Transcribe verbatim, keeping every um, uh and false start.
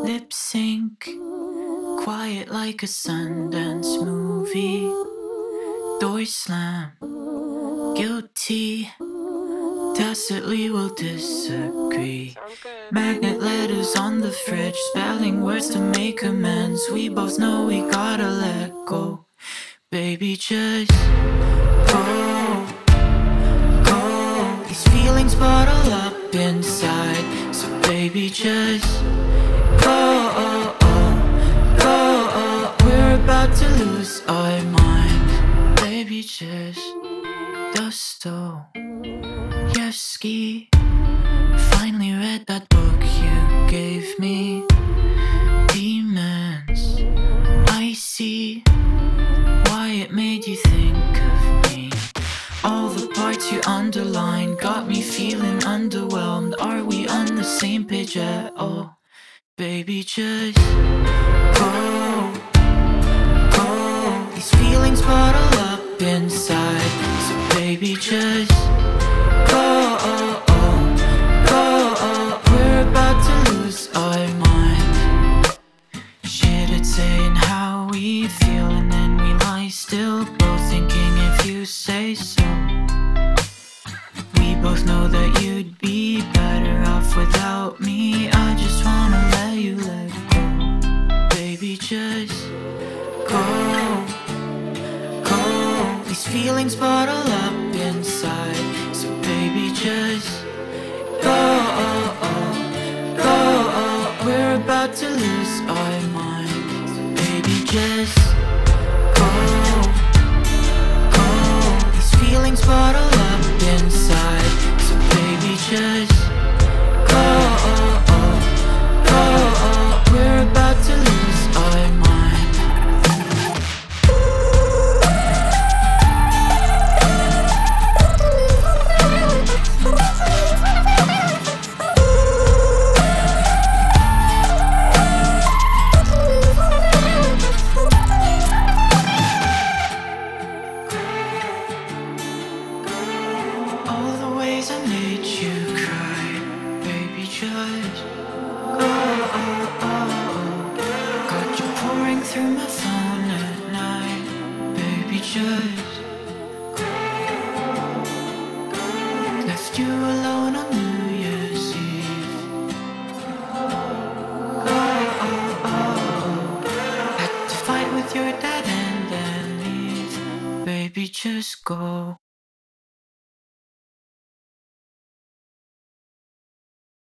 Lip sync, quiet like a Sundance movie. Door slam, guilty. Tacitly will disagree. Magnet letters on the fridge, spelling words to make amends. We both know we gotta let go. Baby, just go, go. These feelings bottle up inside. So baby, just go, go. We're about to lose our mind. Baby, just Dosto, yevsky. Finally read that book you gave me. Demons, I see why it made you think of me. All the parts you underlined got me feeling underwhelmed. Are we on the same page at all? Baby, just go, go. These feelings bottle up inside. So baby, just go, go. We're about to lose our mind. Shit, it's saying how we feel, and then we lie still, both thinking if you say so. We both know that you'd be better off without me. I just wanna let you let go. Baby, just go, go. These feelings bottle up inside. So baby, just go, go. We're about to lose our minds. Baby, just go, go. These feelings bottle up inside. So baby, just go, go. We're about to lose our minds. I made you cry, baby, just go. Got you pouring through my phone at night, baby, just left you alone on New Year's Eve. Had to fight with your dad and then leave, baby, just go.